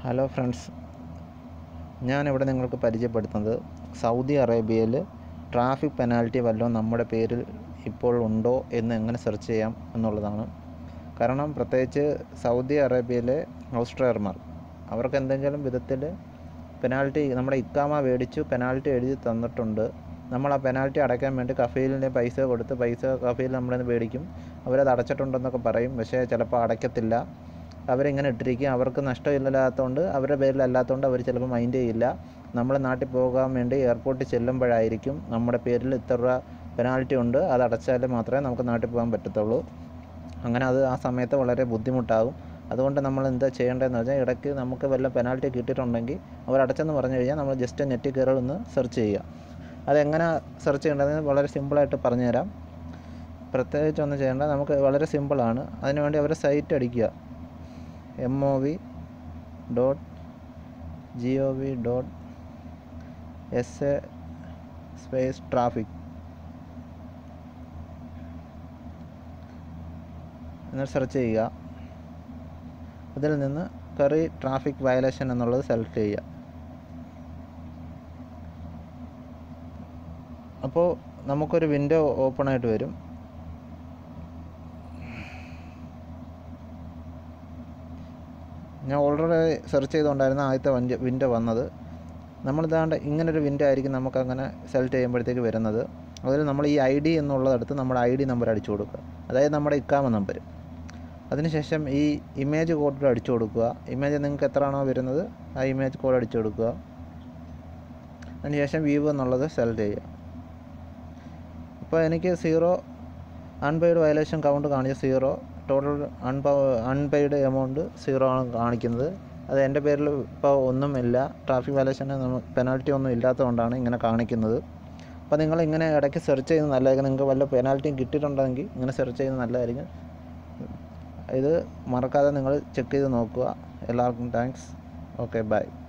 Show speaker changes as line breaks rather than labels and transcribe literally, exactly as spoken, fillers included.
Hello friends, ഞാനിവിടെ നിങ്ങൾക്ക് പരിചയപ്പെടുത്തുന്നത് സൗദി അറേബ്യയിൽ ട്രാഫിക് പെനാൽറ്റി വല്ലതും നമ്മുടെ പേരിൽ ഇപ്പോൾ ഉണ്ടോ എന്ന് എങ്ങനെ സെർച്ച് ചെയ്യാം എന്നുള്ളതാണ്. കാരണം പ്രത്യേകിച്ച് സൗദി അറേബ്യയിലെ ഹൗസ് ഡ്രൈവർമാർ അവർക്ക് എന്തെങ്കിലും വിധത്തിൽ പെനാൽറ്റി നമ്മുടെ ഇക്കാമ മേടിച്ചു പെനാൽറ്റി എഴുതി തന്നിട്ടുണ്ട്, നമ്മൾ ആ പെനാൽറ്റി അടയ്ക്കാൻ വേണ്ടി കഫീലിൻ്റെ പൈസ കൊടുത്ത് പൈസ കഫീൽ നമ്മളിൽ നിന്ന് മേടിക്കും. അവരത് അടച്ചിട്ടുണ്ടെന്നൊക്കെ പറയും, പക്ഷേ ചിലപ്പോൾ അടയ്ക്കത്തില്ല. അവരിങ്ങനെ ഇട്ടിരിക്കും. അവർക്ക് നഷ്ടമില്ലാത്തതുകൊണ്ട് അവരുടെ പേരിലല്ലാത്തതുകൊണ്ട് അവർ ചിലപ്പോൾ മൈൻഡ് ചെയ്യില്ല. നമ്മൾ നാട്ടിൽ പോകാൻ വേണ്ടി എയർപോർട്ടിൽ ചെല്ലുമ്പോഴായിരിക്കും നമ്മുടെ പേരിൽ ഇത്ര രൂപ പെനാൽറ്റി ഉണ്ട്, അത് അടച്ചാൽ മാത്രമേ നമുക്ക് നാട്ടിൽ പോകാൻ പറ്റത്തുള്ളൂ. അങ്ങനെ അത് ആ സമയത്ത് വളരെ ബുദ്ധിമുട്ടാകും. അതുകൊണ്ട് നമ്മൾ എന്താ ചെയ്യേണ്ടതെന്ന് വെച്ചാൽ, ഇടയ്ക്ക് നമുക്ക് വല്ല പെനാൽറ്റി കിട്ടിയിട്ടുണ്ടെങ്കിൽ അവർ അടച്ചെന്ന് പറഞ്ഞു കഴിഞ്ഞാൽ നമ്മൾ ജസ്റ്റ് നെറ്റിൽ കയറി ഒന്ന് സെർച്ച് ചെയ്യുക. അതെങ്ങനെ സെർച്ച് ചെയ്യേണ്ടതെന്ന് വളരെ സിമ്പിളായിട്ട് പറഞ്ഞുതരാം. പ്രത്യേകിച്ച് ഒന്നും ചെയ്യേണ്ട, നമുക്ക് വളരെ സിമ്പിളാണ്. അതിനുവേണ്ടി അവരെ സൈറ്റ് അടിക്കുക, M O V dot G O V dot S A space traffic എന്ന് സെർച്ച് ചെയ്യുക. അതിൽ നിന്ന് കറി ട്രാഫിക് വയലേഷൻ എന്നുള്ളത് സെലക്ട് ചെയ്യുക. അപ്പോൾ നമുക്കൊരു വിൻഡോ ഓപ്പൺ ആയിട്ട് വരും. ഞാൻ ഓൾറെഡി സെർച്ച് ചെയ്തുകൊണ്ടായിരുന്നു ആദ്യത്തെ വണ്ടി വിൻഡോ വന്നത്. നമ്മളിതാണ്ട് ഇങ്ങനൊരു വിൻഡോ ആയിരിക്കും നമുക്കങ്ങനെ സെലക്ട് ചെയ്യുമ്പോഴത്തേക്ക് വരുന്നത്. അതിൽ നമ്മൾ ഈ ഐ ഡി എന്നുള്ളതെടുത്ത് നമ്മുടെ ഐ ഡി നമ്പർ അടിച്ചു കൊടുക്കുക, അതായത് നമ്മുടെ ഇക്കാമ നമ്പർ. അതിനുശേഷം ഈ ഇമേജ് കോഡ് അടിച്ചു കൊടുക്കുക. ഇമേജ് നിങ്ങൾക്ക് എത്രയാണോ വരുന്നത് ആ ഇമേജ് കോഡ് അടിച്ചു കൊടുക്കുക. അതിനുശേഷം വ്യൂ എന്നുള്ളത് സെലക്ട് ചെയ്യുക. അപ്പോൾ എനിക്ക് സീറോ അൺപെയ്ഡ് വയലേഷൻ കൗണ്ട് കാണിച്ച സീറോ, ടോട്ടൽ അൺപ അൺപെയ്ഡ് എമൗണ്ട് സീറോ ആണ് കാണിക്കുന്നത്. അത് എൻ്റെ പേരിൽ ഇപ്പോൾ ഒന്നുമില്ല, ട്രാഫിക് വയലേഷന് പെനാൽറ്റി ഒന്നും ഇല്ലാത്തതുകൊണ്ടാണ് ഇങ്ങനെ കാണിക്കുന്നത്. അപ്പോൾ നിങ്ങൾ ഇങ്ങനെ ഇടയ്ക്ക് സെർച്ച് ചെയ്യുന്നത് നല്ലതായിരിക്കും. നിങ്ങൾക്ക് വല്ല പെനാൽറ്റിയും കിട്ടിയിട്ടുണ്ടെങ്കിൽ ഇങ്ങനെ സെർച്ച് ചെയ്യുന്നത് നല്ലതായിരിക്കും. ഇത് മറക്കാതെ നിങ്ങൾ ചെക്ക് ചെയ്ത് നോക്കുക. എല്ലാവർക്കും താങ്ക്സ്. Okay, by.